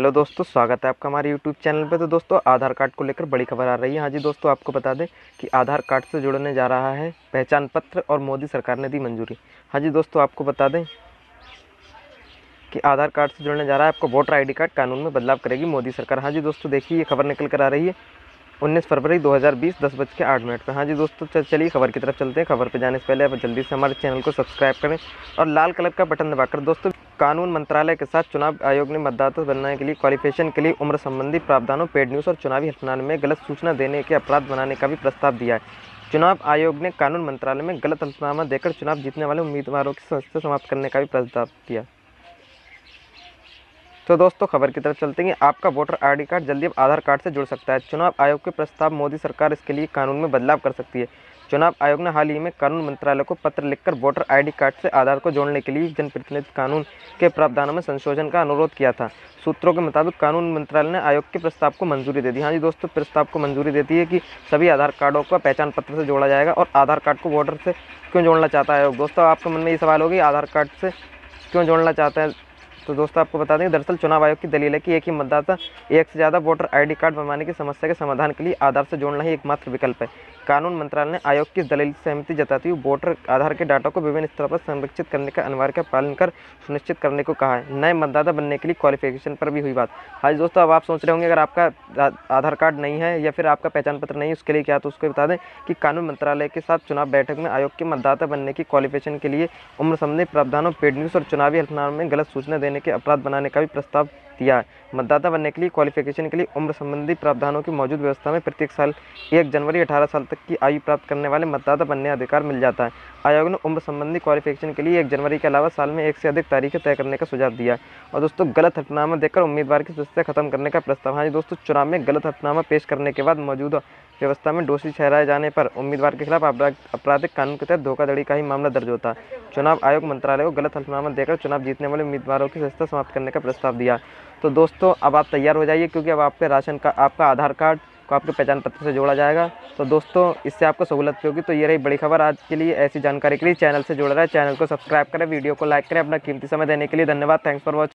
Hello दोस्तों, स्वागत है आपका हमारे यूट्यूब चैनल पे। तो दोस्तों, आधार कार्ड को लेकर बड़ी खबर आ रही है। हाँ जी दोस्तों, आपको बता दें कि आधार कार्ड से जुड़ने जा रहा है पहचान पत्र और मोदी सरकार ने दी मंजूरी। हाँ जी दोस्तों, आपको बता दें कि आधार कार्ड से जुड़ने जा रहा है आपको वोटर आईडी कार्ड, कानून में बदलाव करेगी मोदी सरकार। हाँ जी दोस्तों, देखिए ये खबर निकल कर आ रही है 19 फरवरी 2020 10:08 पर। हाँ जी दोस्तों, चलिए खबर की तरफ चलते हैं। खबर पर जाने से पहले आप जल्दी से हमारे चैनल को सब्सक्राइब करें और लाल कलर का बटन दबाकर। दोस्तों, कानून मंत्रालय के साथ चुनाव आयोग ने मतदाता बनने के लिए क्वालिफिकेशन के लिए उम्र संबंधी प्रावधानों, पेड न्यूज़ और चुनावी हलफनामे में गलत सूचना देने के अपराध बनाने का भी प्रस्ताव दिया है। चुनाव आयोग ने कानून मंत्रालय में गलत हलफनामा देकर चुनाव जीतने वाले उम्मीदवारों की सदस्यता समाप्त करने का भी प्रस्ताव दिया। तो दोस्तों, खबर की तरफ चलते हैं। आपका वोटर आईडी कार्ड जल्दी अब आधार कार्ड से जुड़ सकता है। चुनाव आयोग के प्रस्ताव, मोदी सरकार इसके लिए कानून में बदलाव कर सकती है। चुनाव आयोग ने हाल ही में कानून मंत्रालय को पत्र लिखकर वोटर आईडी कार्ड से आधार को जोड़ने के लिए जनप्रतिनिधि कानून के प्रावधानों में संशोधन का अनुरोध किया था। सूत्रों के मुताबिक कानून मंत्रालय ने आयोग के प्रस्ताव को मंजूरी दे दी। हाँ जी दोस्तों, प्रस्ताव को मंजूरी देती है कि सभी आधार कार्डों को पहचान पत्र से जोड़ा जाएगा। और आधार कार्ड को वोटर से क्यों जोड़ना चाहता है आयोग? दोस्तों, आपके मन में ये सवाल होगी आधार कार्ड से क्यों जोड़ना चाहता है। तो दोस्तों, आपको बता दें, दरअसल चुनाव आयोग की दलील है कि एक ही मतदाता एक से ज़्यादा वोटर आईडी कार्ड बनवाने की समस्या के समाधान के लिए आधार से जोड़ना ही एकमात्र विकल्प है। कानून मंत्रालय ने आयोग की इस दलील से सहमति जताती हुई वोटर आधार के डाटा को विभिन्न स्तरों पर संरक्षित करने का अनिवार्य का पालन कर सुनिश्चित करने को कहा है। नए मतदाता बनने के लिए क्वालिफिकेशन पर भी हुई बात। हाँ जी दोस्तों, अब आप सोच रहे होंगे अगर आपका आधार कार्ड नहीं है या फिर आपका पहचान पत्र नहीं है, उसके लिए क्या? तो उसको बता दें कि कानून मंत्रालय के साथ चुनाव बैठक में आयोग के मतदाता बनने की क्वालिफिकेशन के लिए उम्र संबंधी प्रावधानों, पेड न्यूज़ और चुनावी हलफनामे में गलत सूचना देने के अपराध बनाने का भी प्रस्ताव दिया है। मतदाता बनने के लिए क्वालिफिकेशन के लिए उम्र संबंधी प्रावधानों की मौजूद व्यवस्था में प्रत्येक साल 1 जनवरी 18 साल तक की आयु प्राप्त करने वाले मतदाता बनने अधिकार मिल जाता है। आयोग ने उम्र संबंधी क्वालिफिकेशन के लिए 1 जनवरी के अलावा साल में 1 से अधिक तारीखें तय करने का सुझाव दिया है। और दोस्तों, गलत हलफनामा देकर उम्मीदवार की सदस्यता खत्म करने का प्रस्ताव। हाँ जी दोस्तों, चुनाव में गलत हलफनामा पेश करने के बाद मौजूदा व्यवस्था में दोषी ठहराए जाने पर उम्मीदवार के खिलाफ आपराधिक कानून के तहत धोखाधड़ी का ही मामला दर्ज होता है। चुनाव आयोग मंत्रालय को गलत हलफनामा देकर चुनाव जीतने वाले उम्मीदवारों की सदस्यता समाप्त करने का प्रस्ताव दिया। तो दोस्तों, अब आप तैयार हो जाइए, क्योंकि अब आपके आपका आधार कार्ड को आपके पहचान पत्र से जोड़ा जाएगा। तो दोस्तों, इससे आपको सहूलत होगी। तो ये रही बड़ी खबर आज के लिए। ऐसी जानकारी के लिए चैनल से जुड़ रहा है, चैनल को सब्सक्राइब करें, वीडियो को लाइक करें। अपना कीमती समय देने के लिए धन्यवाद। Thanks for watching.